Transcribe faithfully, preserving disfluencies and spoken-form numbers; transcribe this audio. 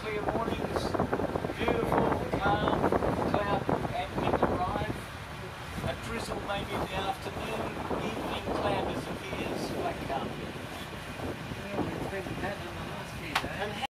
clear mornings, beautiful, calm, cloud and wind arrive. A drizzle maybe in the afternoon, evening cloud disappears, black calm.